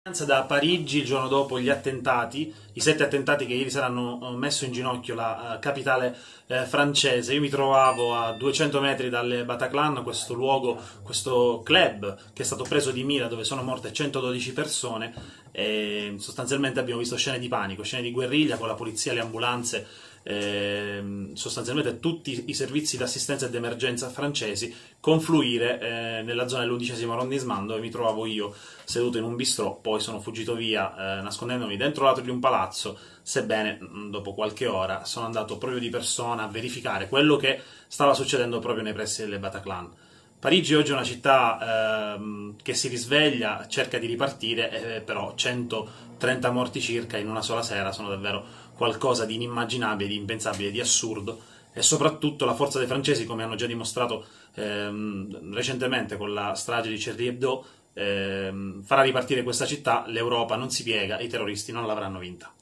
Da Parigi il giorno dopo gli attentati, i 7 attentati che ieri sera hanno messo in ginocchio la capitale francese. Io mi trovavo a 200 metri dalle Bataclan, questo luogo, questo club che è stato preso di mira dove sono morte 112 persone e sostanzialmente abbiamo visto scene di panico, scene di guerriglia con la polizia, le ambulanze, sostanzialmente tutti i servizi d'assistenza e d'emergenza francesi confluire nella zona dell'11° arrondissement dove mi trovavo io seduto in un bistrò. Poi sono fuggito via nascondendomi dentro l'atrio di un palazzo, sebbene dopo qualche ora sono andato proprio di persona a verificare quello che stava succedendo proprio nei pressi delle Bataclan. Parigi oggi è una città che si risveglia, cerca di ripartire, però 130 morti circa in una sola sera sono davvero qualcosa di inimmaginabile, di impensabile, di assurdo, e soprattutto la forza dei francesi, come hanno già dimostrato recentemente con la strage di Charlie Hebdo, farà ripartire questa città. L'Europa non si piega e i terroristi non l'avranno vinta.